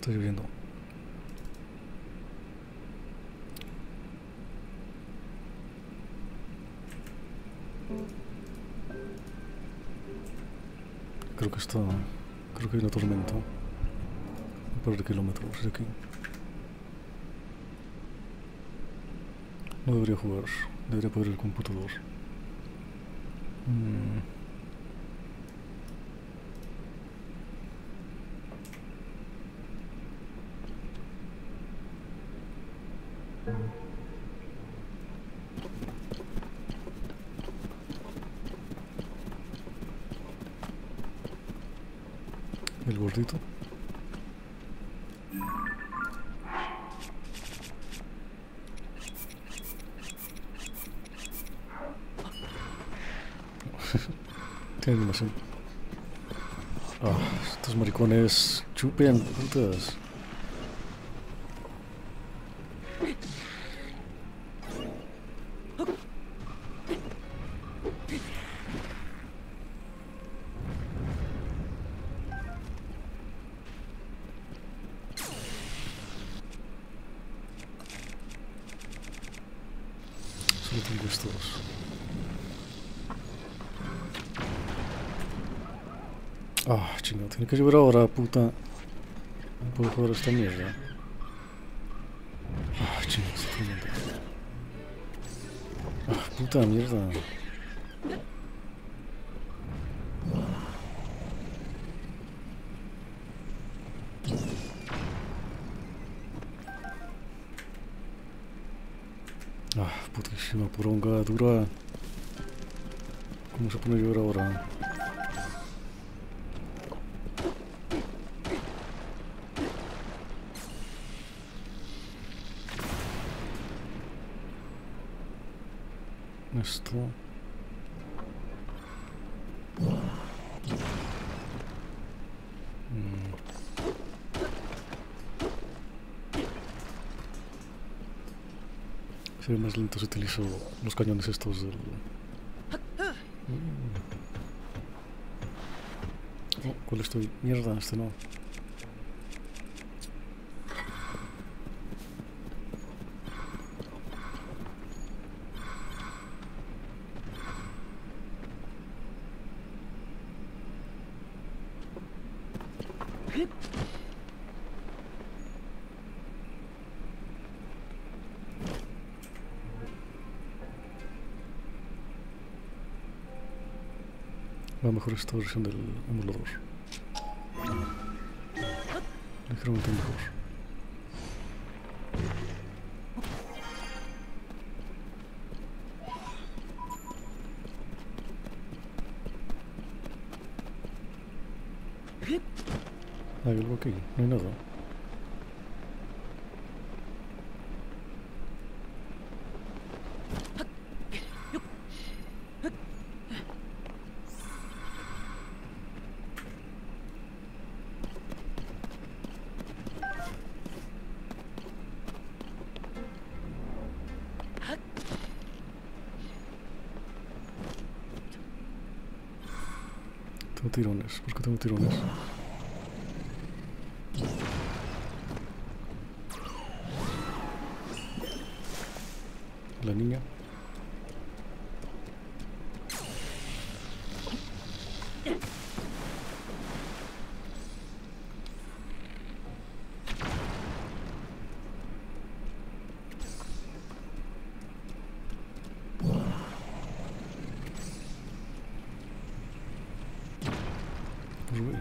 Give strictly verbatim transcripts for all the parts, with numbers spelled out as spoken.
Está lloviendo. Creo que está... Creo que hay una tormenta. Un par de kilómetros de aquí. No debería jugar. Debería poner el computador. Mm. El gordito. Tiene animación. Ah, estos maricones chupen, putas. Solo tengo estos. Ah, chingado, tiene que llover ahora, puta. No puedo jugar esta mierda. Ah, chingado, está tremendo. Ah, puta mierda. Ah, putísima poronga dura. ¿Cómo se pone a llover ahora? Esto. Mm. Se ve más lento si utilizo los cañones estos del... Mm. Oh, ¿cuál estoy? Mierda, este no. Va mejor esta versión del emulador. Ligeramente mejor. ¿Hay algo aquí? No hay nada. Tengo tirones. ¿Por qué tengo tirones? La niña. Uy.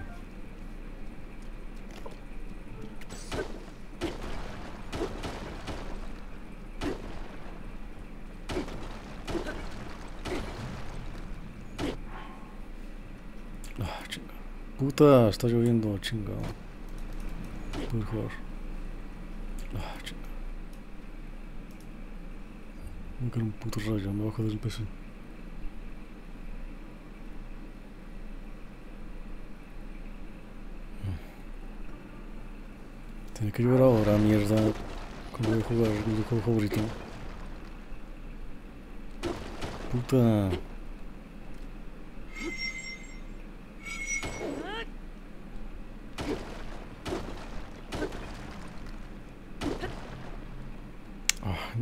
Ah, chinga. Puta, está lloviendo, chinga. Puedo jugar. Ah, chinga. Me cae un puto rayo, me bajo del P C. Tiene que llover ahora, mierda. ¿Cómo voy a jugar mi videojuego favorito? Puta.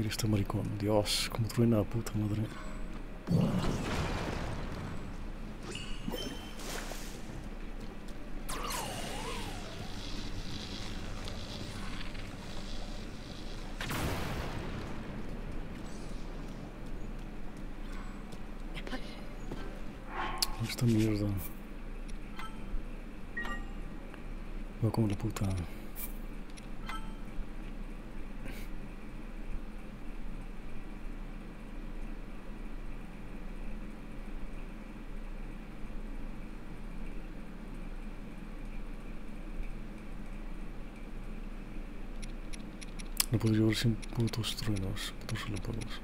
Mira este maricón. Dios, como truena, puta madre. Esta mierda. Va como la puta. No puedo llevar sin putos truenos, putos relámpagos.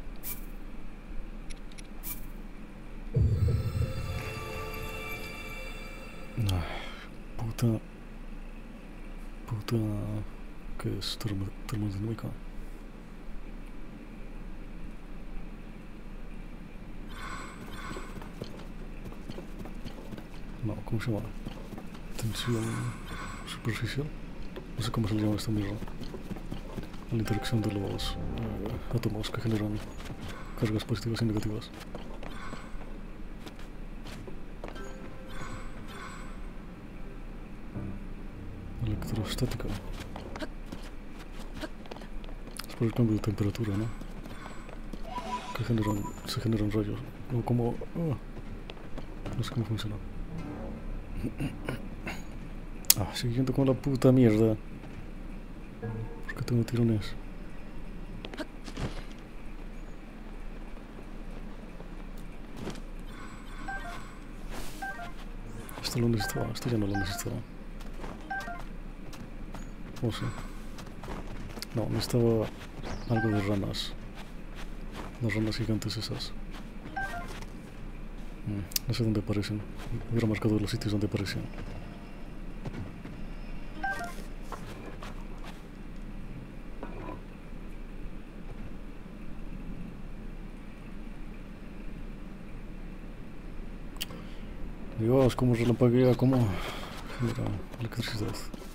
No, puta. Puta. ¿Qué es? Termo, termodinámica. No, ¿cómo se llama? Tensión superficial. No sé cómo se le llama esta mierda. La interacción de los eh, átomos que generan cargas positivas y negativas. Electrostática. Es por el cambio de temperatura, ¿no? Que generan, se generan rayos. O como... Oh, no sé cómo funciona. Ah, siguiendo con la puta mierda. ¿Por qué tengo tirones? Esto lo necesitaba, esto ya no lo necesitaba. Oh, sí. No, necesitaba algo de ranas. Las ranas gigantes esas. Mm, no sé dónde aparecen. Hubiera marcado los sitios donde aparecían. Dios, cómo relampaguea, cómo genera electricidad.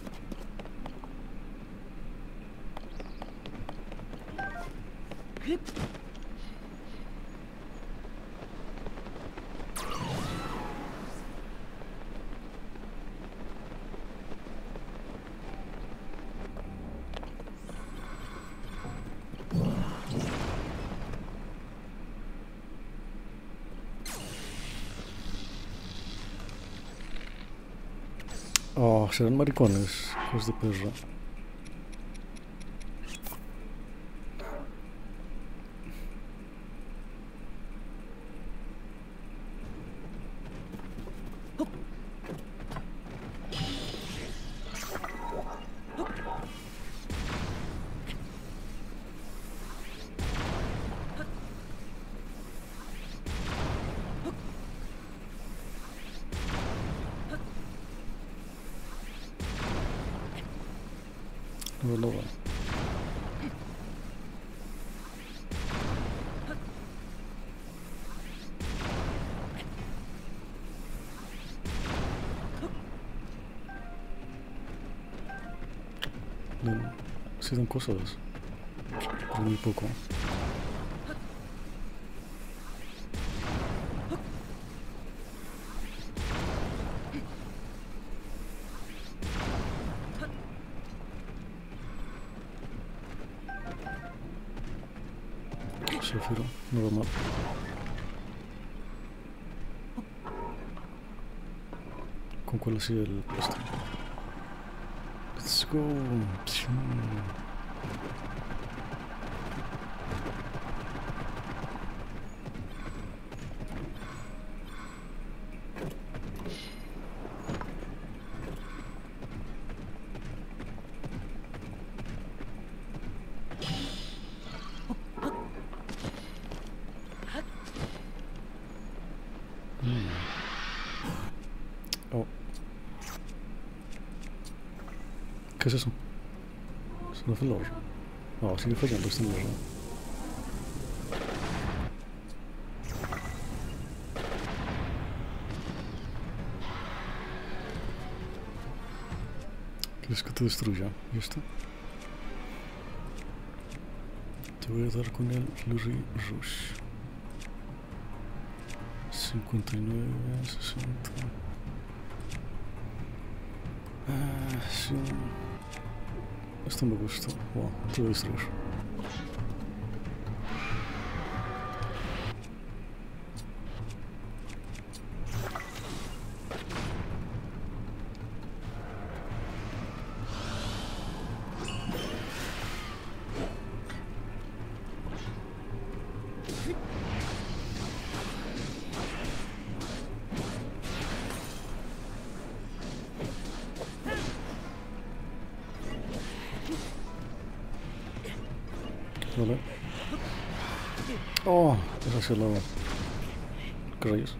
Oh, serán maricones, hijos de perra. No, no va. No, sí dan cosas, pero muy poco. Zafiro, no va mal. ¿Con cuál hacía el este? Let's go. Oh. ¿Qué es eso? Es una flor. No, sigue fallando esta mierda. ¿Quieres que te destruya? ¿Y esto? Te voy a dar con el Flurry Rush. cincuenta y nueve, sesenta. Ah, sí. Esto me gusta. Wow, te voy a destruir. Vale. Oh, es hacia el lado. ¿Qué rayos?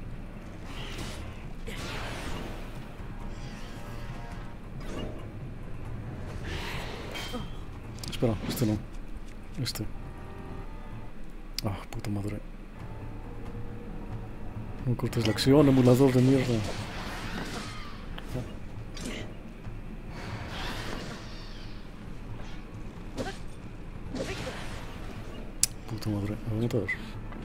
Espera, este no. Este. Ah, puta madre. No cortes la acción, emulador de mierda. Puta madre, me voy a matar.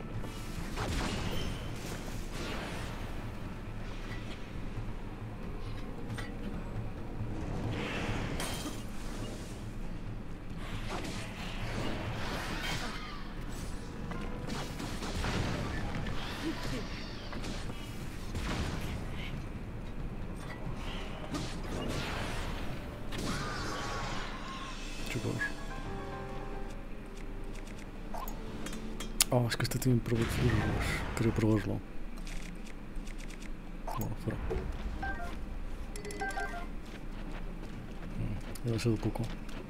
Oh, es que este tiene Pro Flurry Rush. Quería probarlo. Bueno, fuera. Mm, demasiado poco.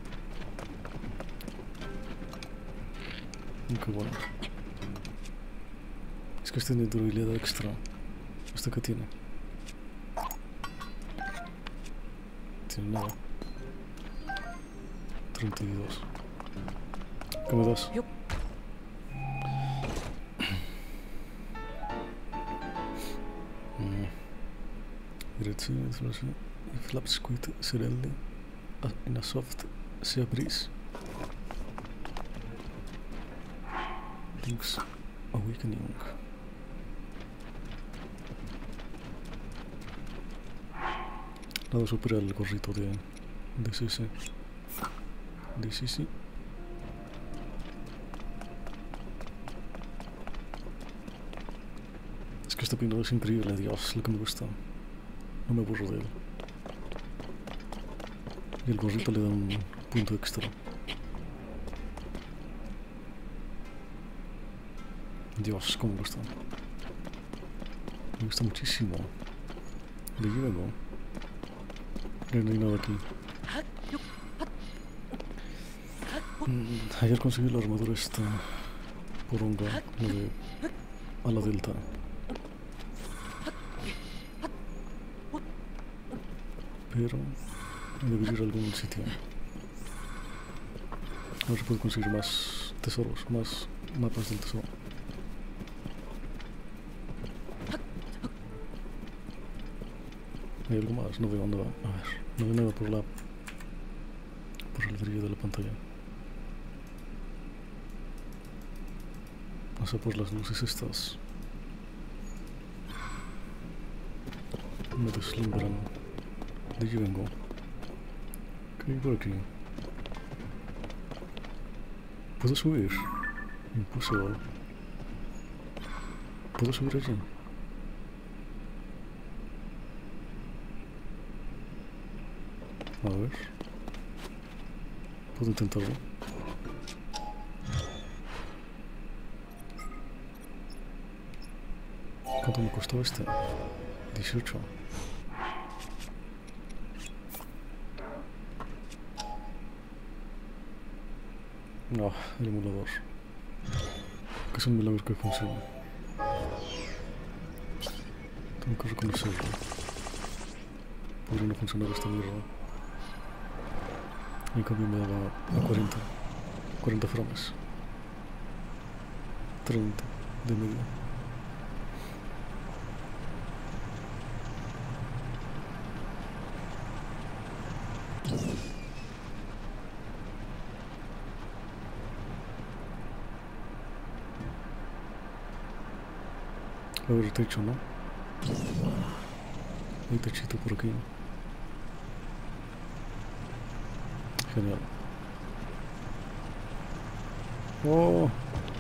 Qué bueno. Es que este tiene durabilidad extra. ¿Este qué tiene? Tiene nada. treinta y dos. ¿Qué me das? Flapsquid Cirelli in a soft sea breeze. Link's Awakening. Nada supera el gorrito de de C C. De C C. Es que este pino es increíble, Dios, lo que me gusta. No me aburro de él. Y el gorrito le da un punto extra. Dios, cómo me gusta. Me gusta muchísimo. De allí vengo. No, no hay nada aquí. Mm, ayer conseguí la armadura esta poronga, la de ala delta. Pero debe ir a algún sitio. A ver si puedo conseguir más tesoros, más mapas del tesoro. ¿Hay algo más? No veo dónde va. A ver, no veo nada por la por el brillo de la pantalla. No sé, por las luces estas me deslumbran. De allí vengo. ¿Qué hay por aquí? ¿Puedo subir? Imposible. ¿Puedo subir allí? A ver. ¿Puedo intentarlo? ¿Cuánto me costó este? dieciocho. No, el emulador. Que es un milagro que funcione. Tengo que reconocerlo. Podría no funcionar esta mierda. En cambio me daba a cuarenta. cuarenta frames. treinta de media. Va a haber techo, ¿no? Hay techito por aquí. Genial. Oh.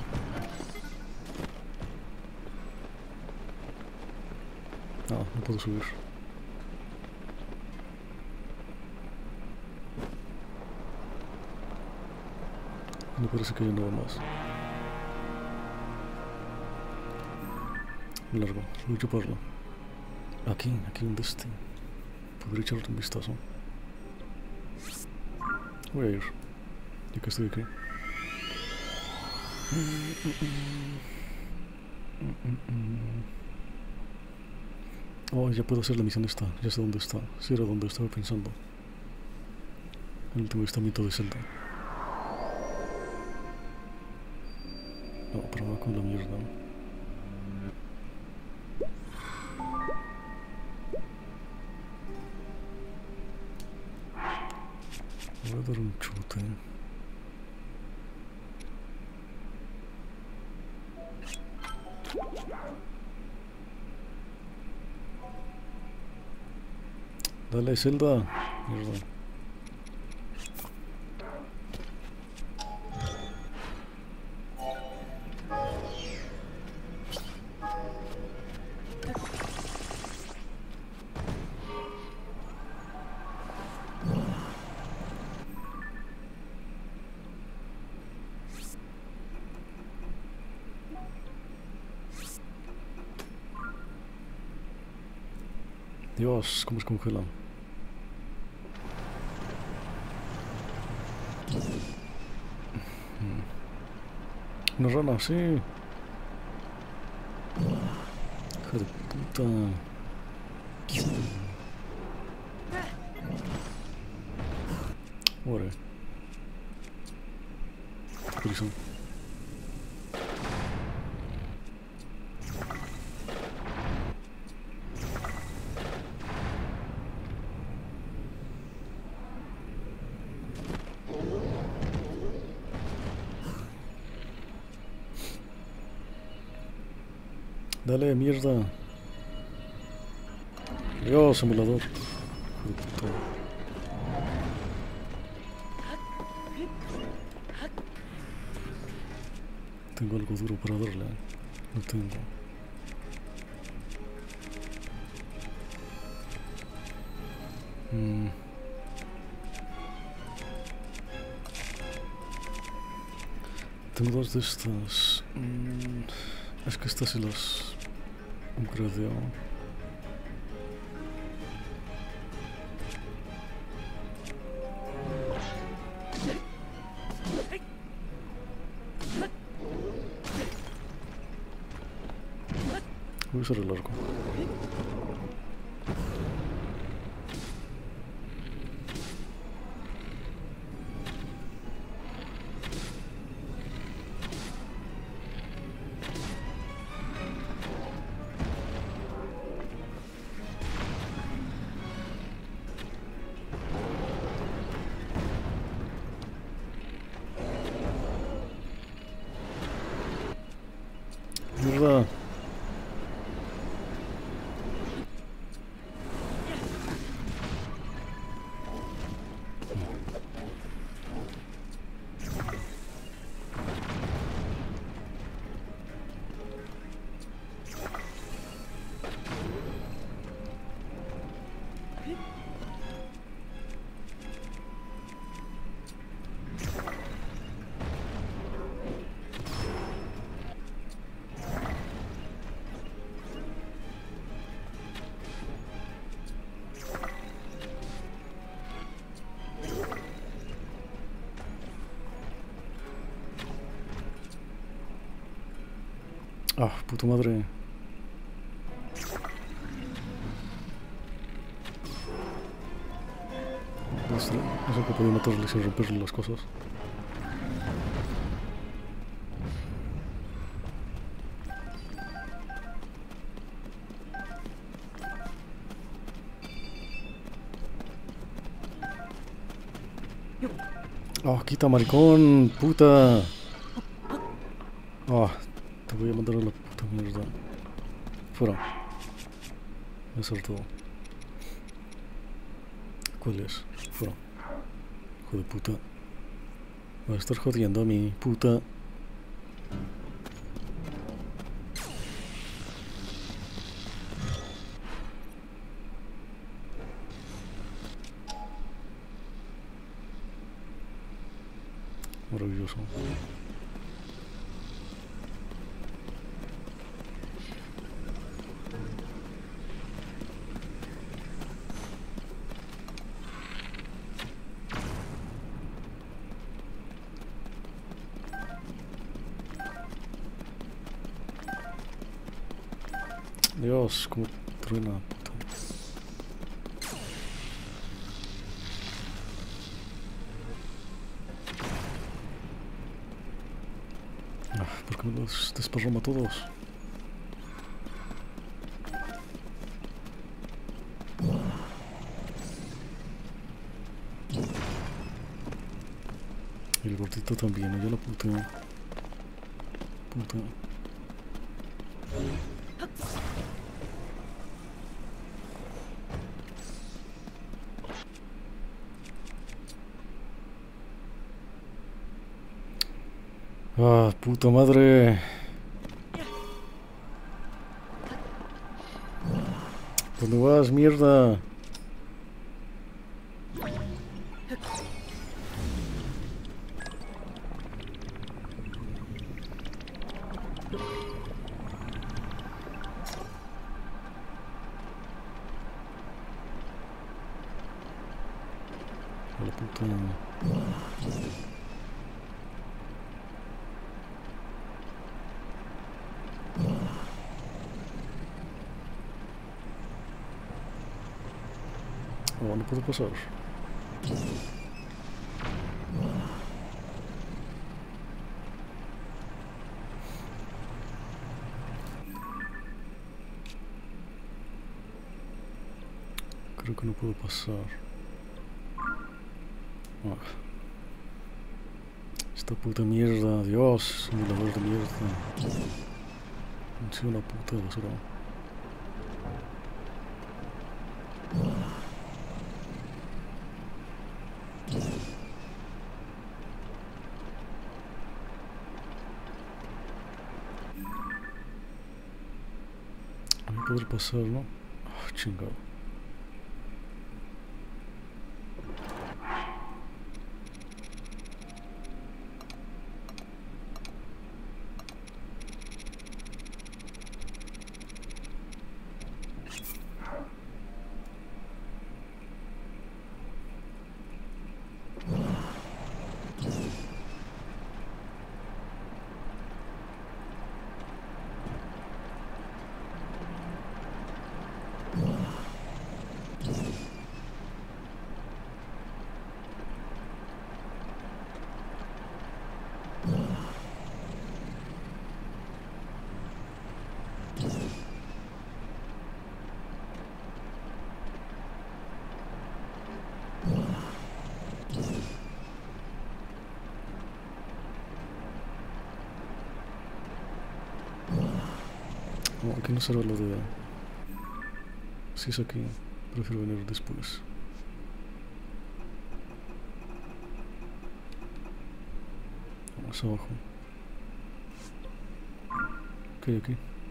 Ah, no puedo subir. Me parece que hay nada más. Largo, voy a chuparlo. Aquí, aquí donde esté. Podría echarle un vistazo. Voy a ir. Ya que estoy aquí. Oh, ya puedo hacer la misión esta. Ya sé dónde está. Sí, era donde estaba pensando. El último avistamiento de Zelda. No, pero va con la mierda. Voy a dar un chute. Dale, Zelda. Mierda. Dios, cómo se congela. Una rana, sí. Hija de puta. Ore. Prisa. Dale, mierda. Dios, emulador. Hijo de puta. Tengo algo duro para darle. No tengo. Mm. Tengo dos de estas. Mm. Es que estas se las upgradeo. Voy a usar el arco. Mierda. Ah, puta madre. No sé, no sé que podía matarle sin romperle las cosas. Oh, quita, maricón, puta. Oh, te voy a mandar a la puta mierda. Fuera. Voy a hacer todo. ¿Cuál es? Fuera. Hijo de puta. Va a estar jodiendo a mi puta. Maravilloso. Dios, como truena, puta. Ah, ¿por qué me los desparrama a todos? Y el gordito también, yo la puteo. Puta. Ah, puta madre. ¿Dónde vas, mierda? La puta. Oh, no puedo pasar. Creo que no puedo pasar. Ah. Esta puta mierda, Dios, emulador de mierda. Soy una puta basura. Voy a poder pasar, ¿no? Ah, chingado. No, aquí no será lo de... Si es aquí, prefiero venir después. Más abajo. ¿Qué hay aquí?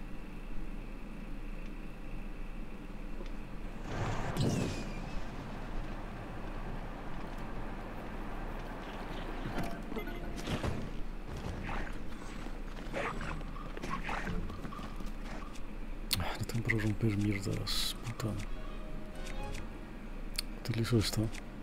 Ah, no tengo para romper mierdas, puta. Utilizo esta.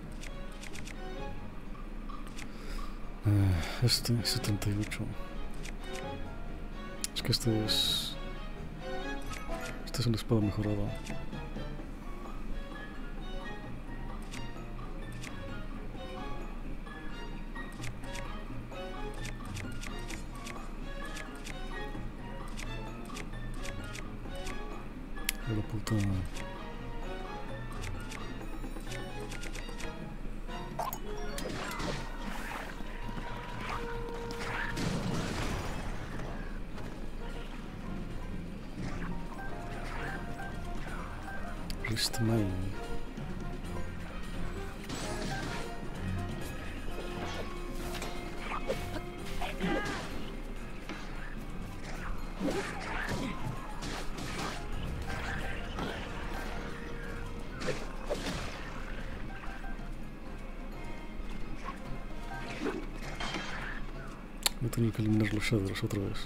Ah, este, setenta y ocho. Es que este es... Este es una espada mejorada. De la puta... Wrist Mine. Voy a tener que eliminar los shaders otra vez.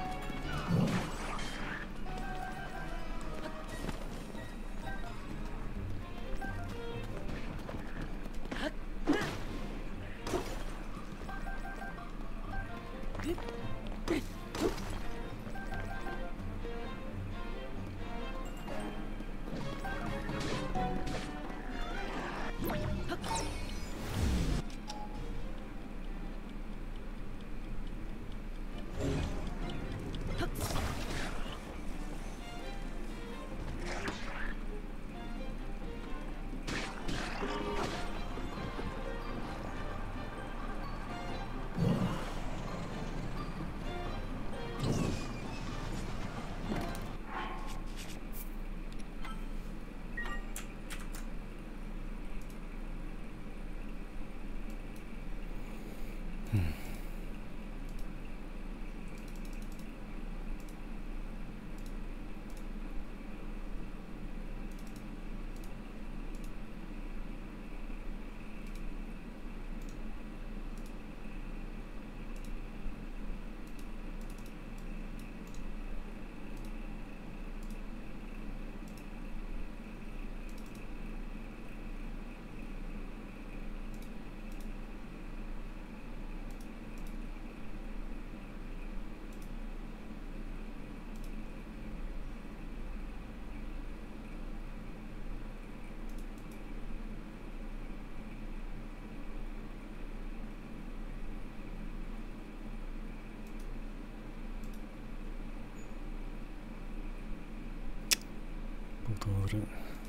Puta madre.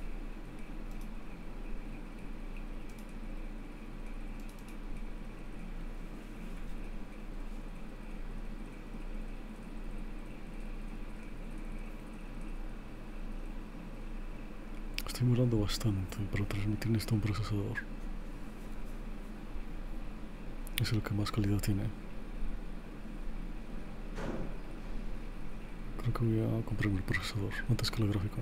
Estoy mirando bastante para transmitir esto a un procesador. Es el que más calidad tiene. Creo que voy a comprar el procesador antes que la gráfica.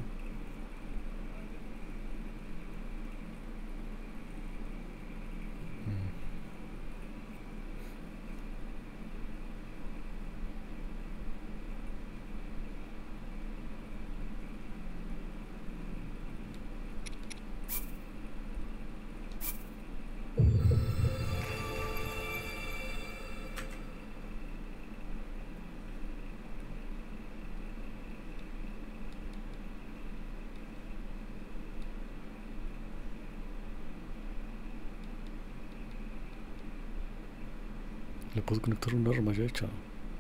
Le puedo conectar un arma ya hecha.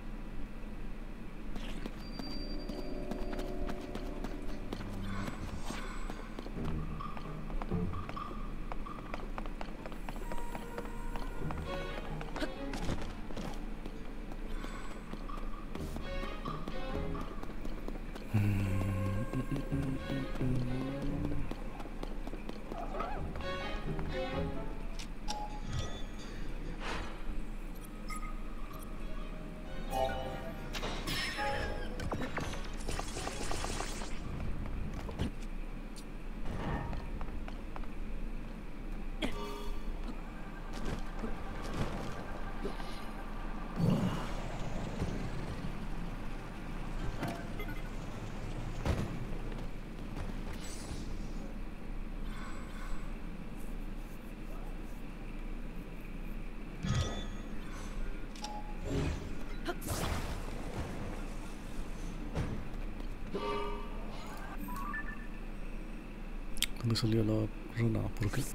¿Dónde salía la rana? ¿Por qué?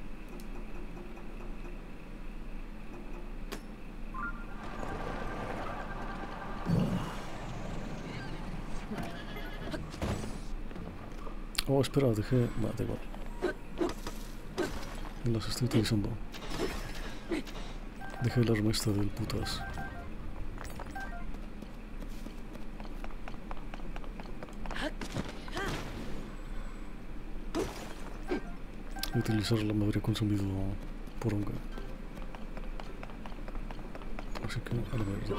Oh, espera, dejé... Bueno, da igual. Las estoy utilizando. Dejé el arma esta del putas. y utilizarla me habría consumido poronga. Así que a la verdad.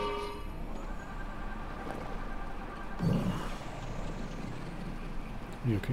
¿Y aquí?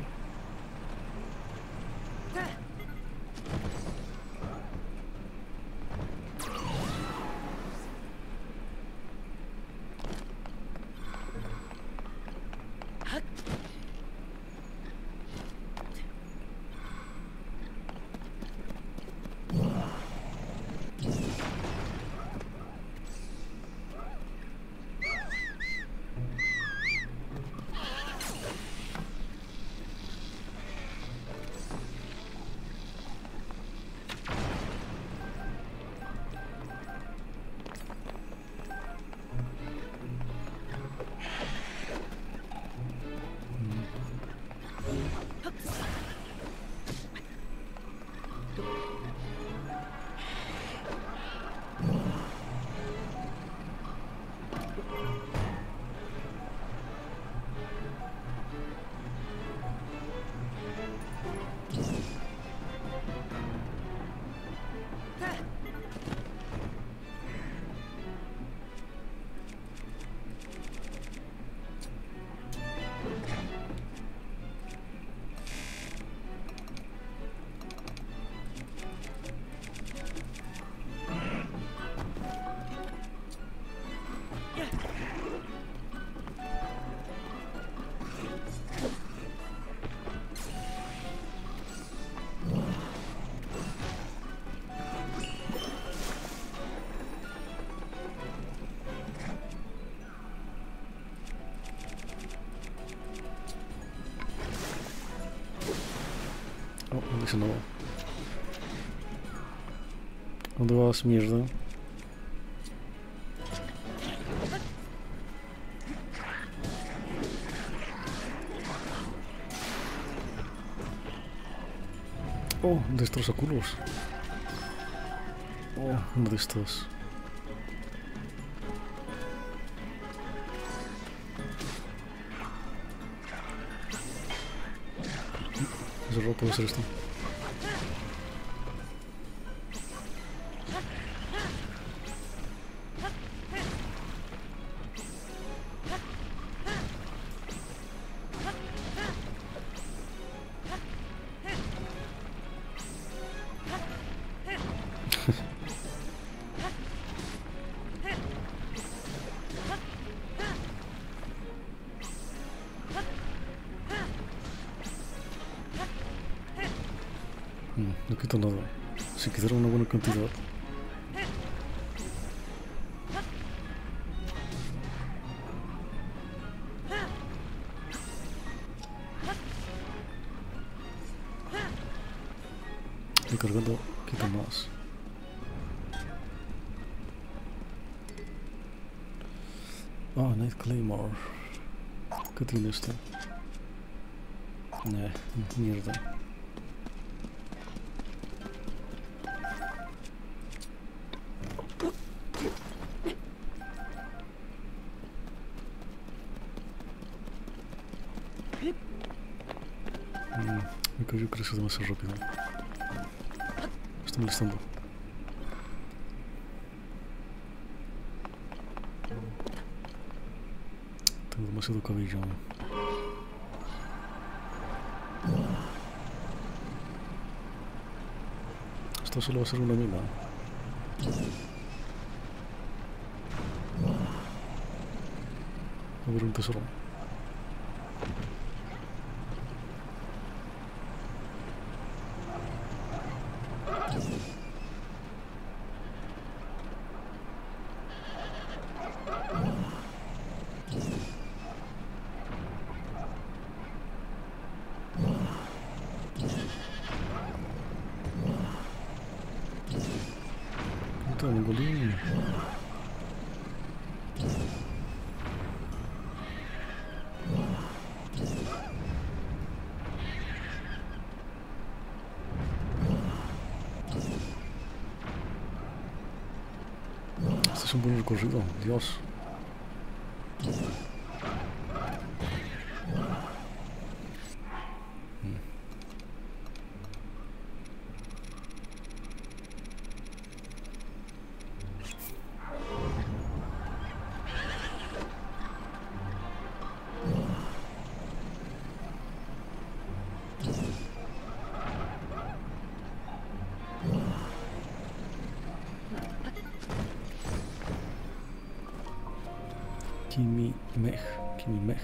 Oh, no dice nada. ¿Dónde vas, mierda? Oh, destroza culos. Oh, ¿dónde estás? Es raro, puede ser esto. No quito nada. Si quisiera una buena cantidad. Y cargando quita más. Ah, Night Claymore. ¿Qué tiene este? Nah, mierda. Me cayó, crece demasiado rápido. Me está molestando. Tengo demasiado cabello. Esto solo va a ser una mina. Va a haber un tesoro. Mongolín. Este es un buen recorrido, Dios. Kimi Meg. Kimi Meg.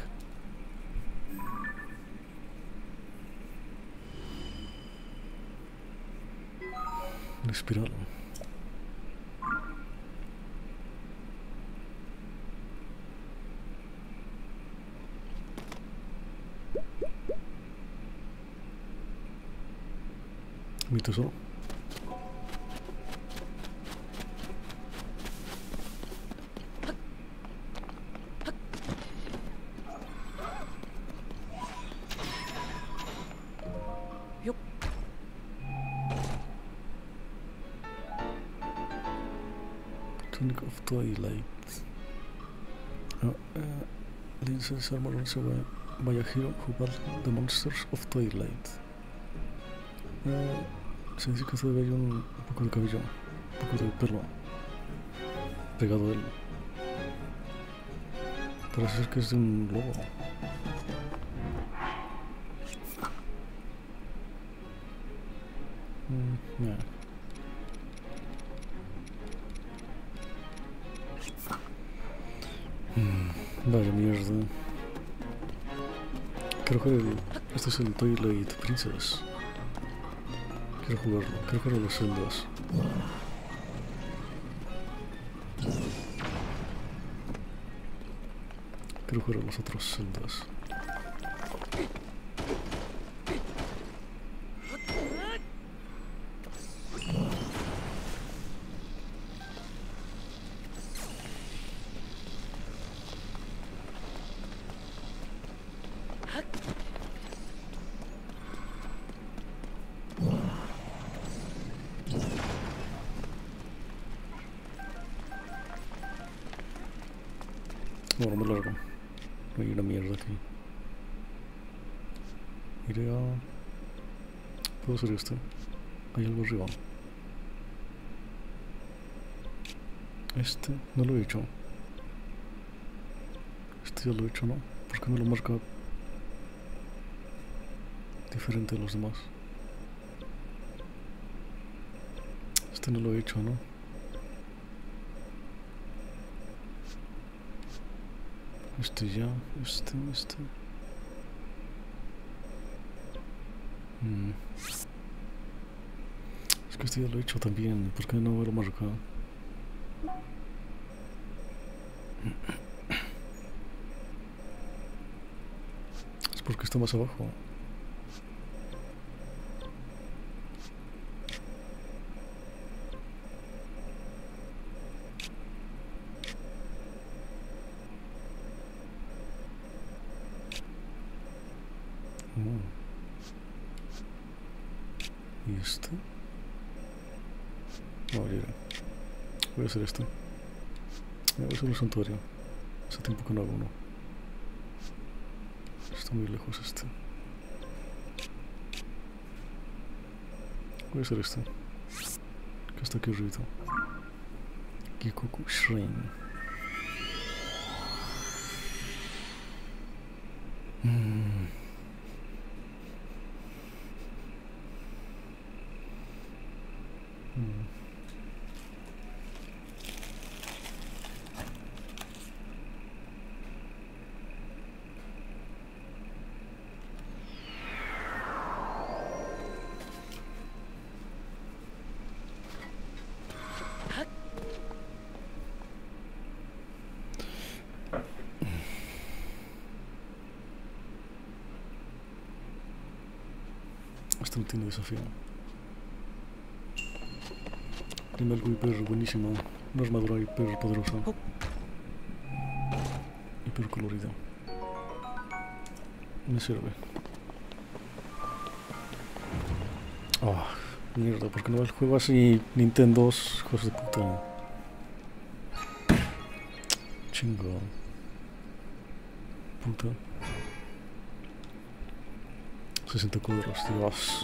La espiral. Mi tesoro. Tunic of Twilight. Oh, uh, Linces armor also by a hero who battled the monsters of Twilight. Uh, se dice que se ve un, un poco de cabello, un poco de pelo pegado a él. Parece ser que es de un lobo. Mm, yeah. Mm, vaya mierda. Creo que el, este es el Twilight Princess. Quiero jugarlo, quiero jugar a los celdas. Quiero jugar a los otros celdas. No, no me largo. No hay una mierda aquí. Iré a... ¿Puedo hacer esto? Hay algo arriba. Este no lo he hecho. Este ya lo he hecho, ¿no? ¿Por qué me lo marca diferente a los demás? Este no lo he hecho, ¿no? Este ya, este, este. Mm. Es que este ya lo he hecho también, ¿por qué no me lo marca? Es porque está más abajo. ¿Y esto? No, ya. Voy a hacer esto. Voy a hacer un santuario. Hace tiempo que no hago uno. Está muy lejos este. Voy a hacer esto. Que está aquí arriba. Gikoku Shrine. Mm. Mm. Esto no tiene desafío. Tiene algo hiper buenísimo. Una armadura hiper poderosa. Hiper colorida. Me sirve. Oh, mierda, ¿por qué no el juego así? Nintendo, hijos de puta. Chingo. Puta. sesenta cuadros, Dios.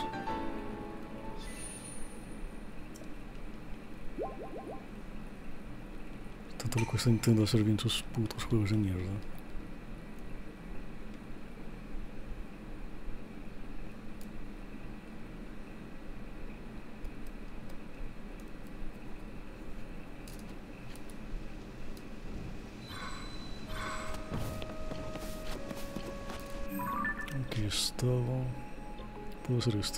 Tanto le cuesta a Nintendo hacer bien sus putos juegos de mierda. Aquí estaba. Puedo hacer esto.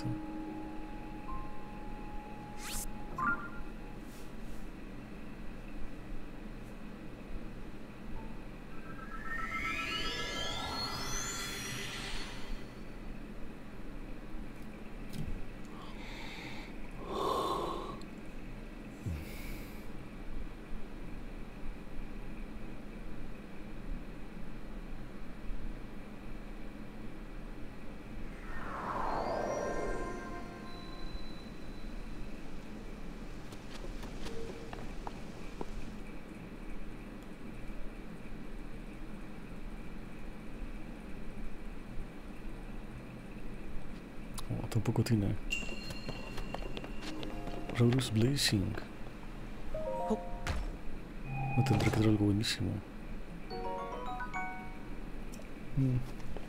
Oh, tampoco tiene. Rhodes Blazing. Me tendrá que dar algo buenísimo. Mm.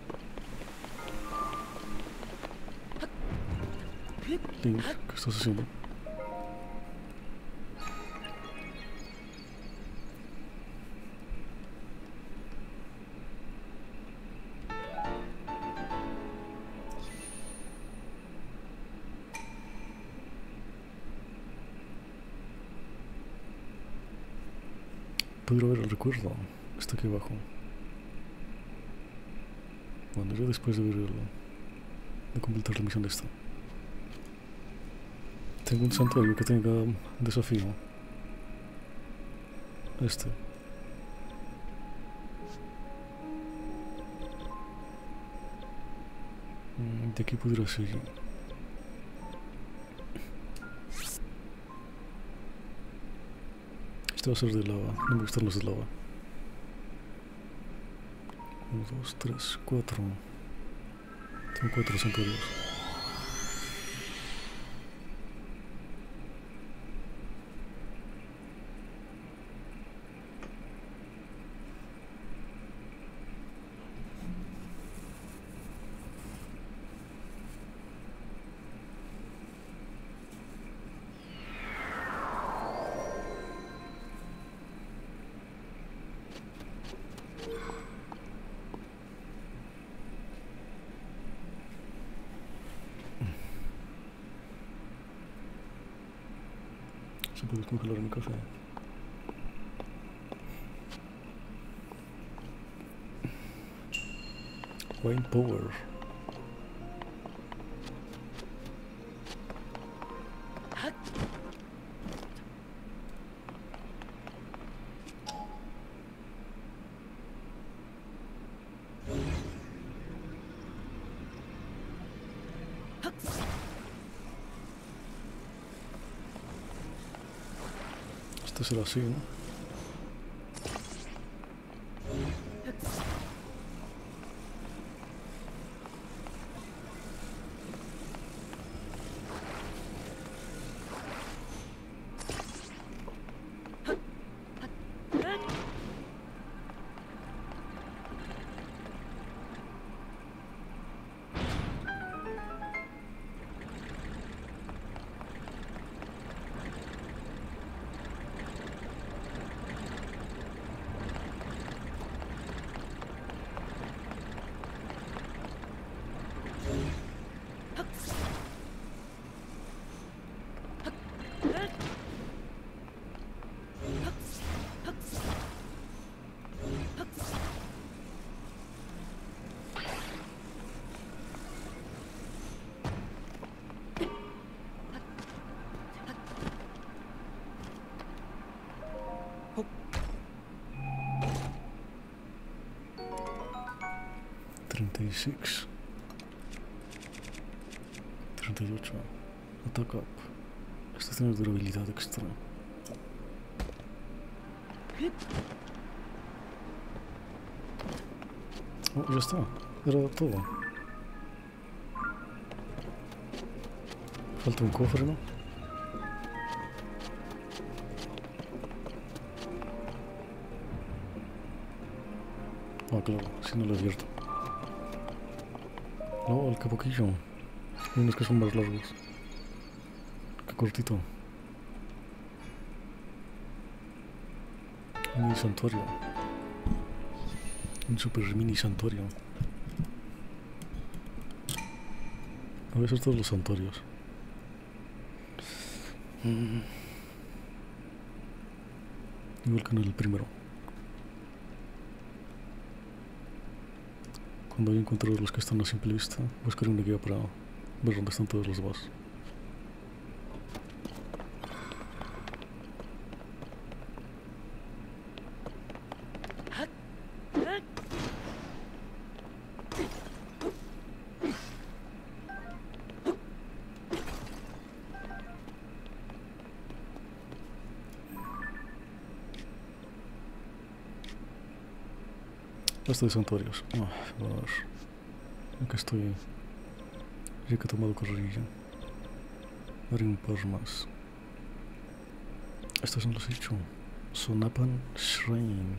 Link, ¿qué estás haciendo? Puedo ver el recuerdo. Está aquí abajo. Bueno, yo después de ver el, de completar la misión de esta. Tengo un santuario que tenga desafío. Este. De aquí pudiera seguir. Este va a ser de lava. No me gustan los de lava. Uno, dos, tres, cuatro. Tengo cuatro santuarios. Se puede descongelar mi café. Wine Power. Esto será así, ¿no? treinta y seis. treinta y ocho. Attack up. Esta tiene durabilidad extra. Oh, ya está. Era todo. Falta un cofre, ¿no? Ah, claro, si no lo he abierto. No, el que poquillo. Hay unos que son más largos. Qué cortito. Un mini santuario. Un super mini santuario. A veces todos los santuarios. Mm. Igual que en el primero. Cuando yo encuentro los que están a simple vista, buscaré una guía para ver dónde están todos los demás. Esto de santuarios. Ah, a ver. Aquí estoy. Ya que he tomado carrerilla. Haré un par más. Estos no los he hecho. Sonapan Shrine.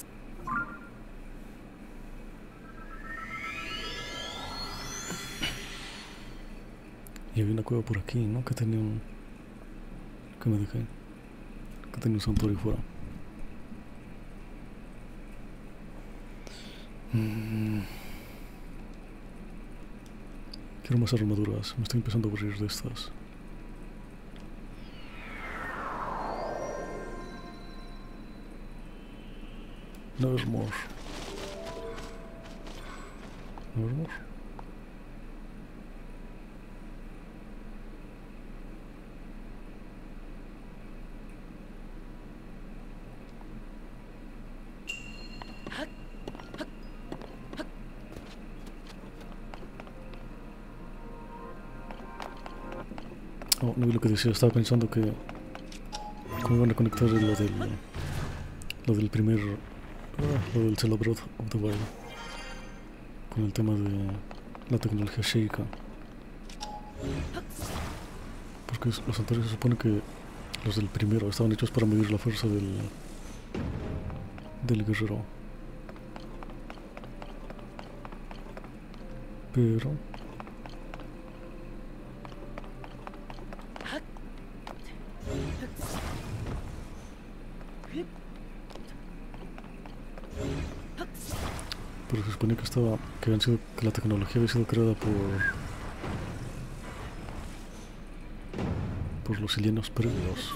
Y había una cueva por aquí, ¿no? Que tenía un... ¿Qué me dije? Que tenía un santuario fuera. Mm. Quiero más armaduras, me estoy empezando a aburrir de estas. Nevermore. Nevermore. Oh, no vi lo que decía, estaba pensando que cómo iban a conectar lo del lo del primer ah, lo del Zelda Breath of the Wild con el tema de la tecnología Sheikah, porque los santuarios se supone que los del primero estaban hechos para medir la fuerza del del guerrero, pero Pero se supone que estaba, que habían sido, que la tecnología había sido creada por por los helenos previos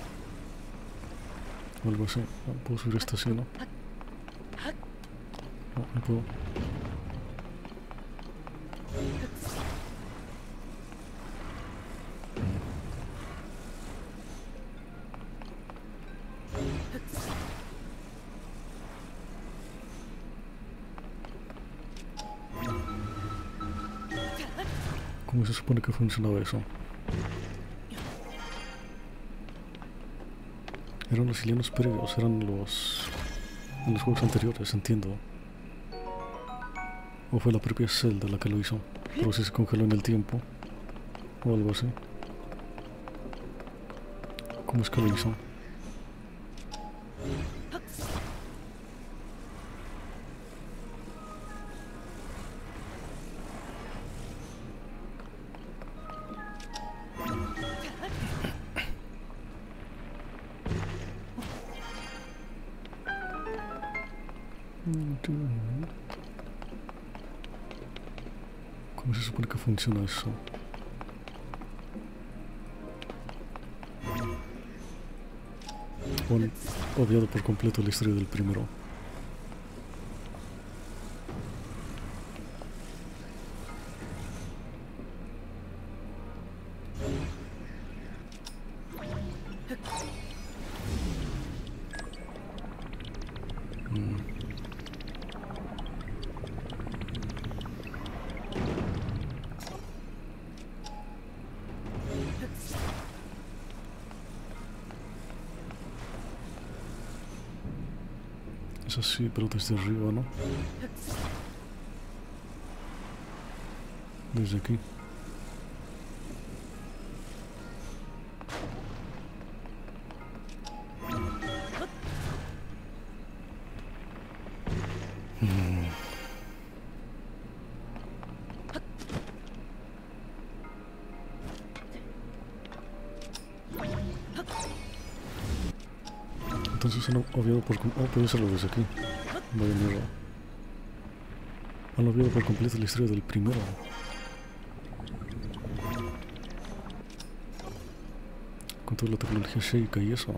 o algo así. No puedo subir esta así, ¿no? No, no puedo. ¿Cómo se supone que funcionaba eso? Eran los helenos previos, eran los... en los juegos anteriores, entiendo. O fue la propia Zelda la que lo hizo, pero si se congeló en el tiempo, o algo así. ¿Cómo es que lo hizo? ¿Cómo se supone que funciona eso? O han obviado por completo la historia del primero. Es así, pero desde arriba, ¿no? Desde aquí. Mm. Entonces han obviado por completo... Oh, puede hacerlo desde aquí. Vaya mierda. Han obviado por completo la historia del primero. con toda la tecnología Sheikah y eso.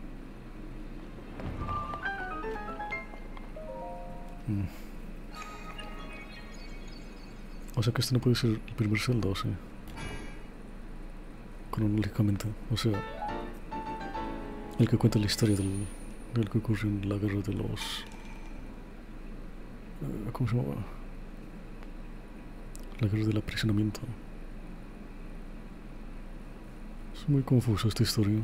Mm. O sea que este no puede ser el primer Zelda, o sea, cronológicamente. O sea, el que cuenta la historia del, del que ocurrió en la guerra de los... Uh, ¿Cómo se llamaba? La guerra del aprisionamiento. Es muy confusa esta historia.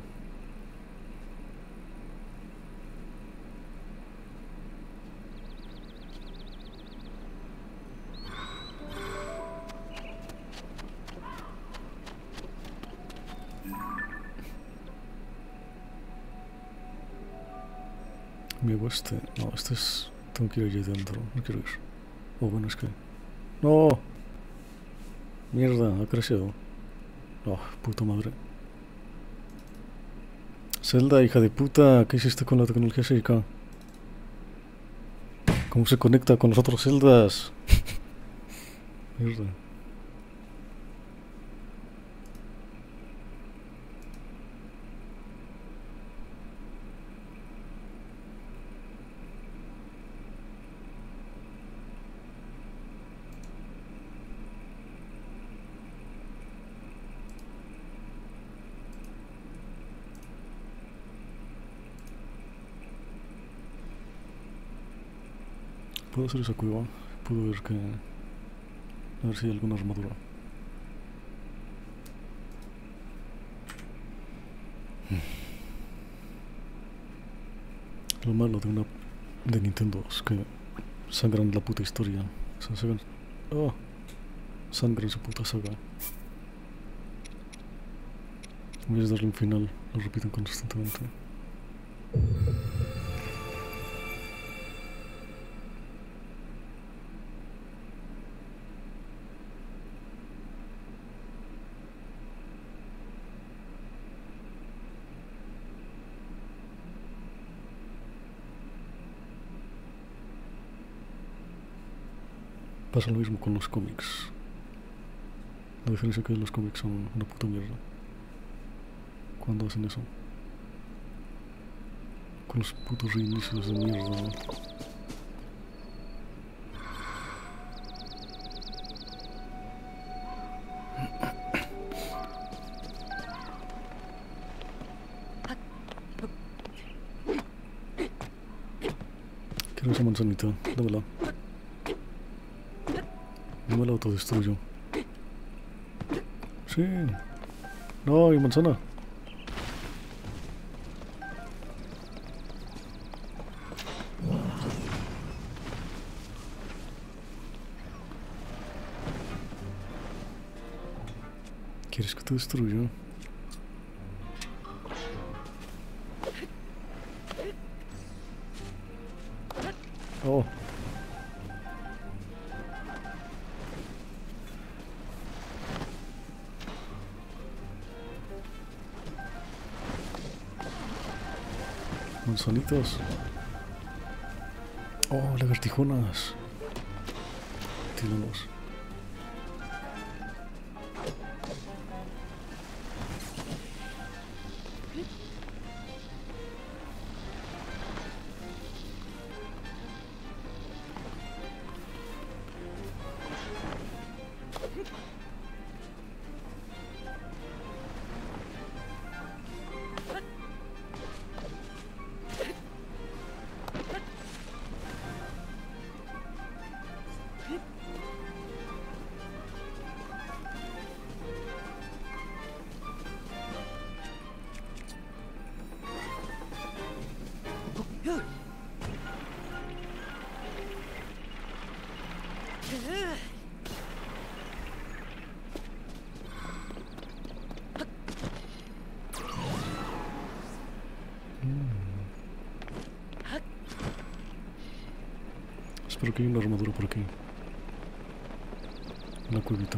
Me hago este. No, este es... Tengo que ir allá adentro. No quiero ir. Oh, bueno, es que... ¡No! Mierda, ha crecido. Oh, puta madre. Zelda, hija de puta, ¿qué hiciste con la tecnología Sheikah? ¿Cómo se conecta con los otros Zeldas? Mierda. Puedo hacer esa cueva. Puedo ver que... A ver si hay alguna armadura. Lo malo de una... de Nintendo es que sangran la puta historia. O sea, sangran... Oh, sangran su puta saga. En vez de darle un final, lo repiten constantemente. Pasa lo mismo con los cómics. La diferencia es que los cómics son una puta mierda. Cuando hacen eso. Con los putos reinicios de mierda. Quiero esa manzanita, dámela. No me la autodestruyo. Sí. No, hay manzana. ¿Quieres que te destruya? Oh. Manzanitas. Oh, lagartijonas. Tíranos. Espero que haya una armadura por aquí. Una cuevita.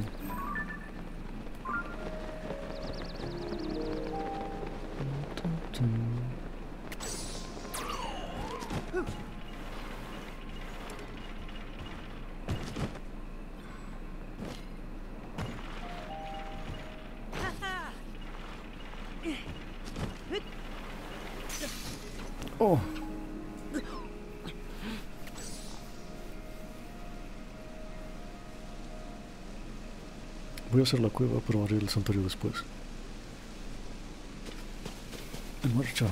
Oh. Voy a hacer la cueva, pero haré el santuario después. En marcha.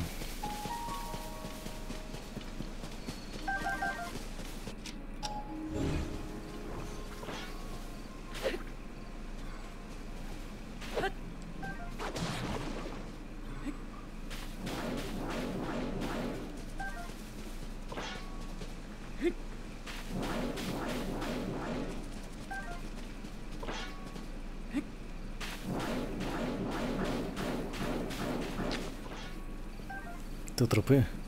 Te atrapé.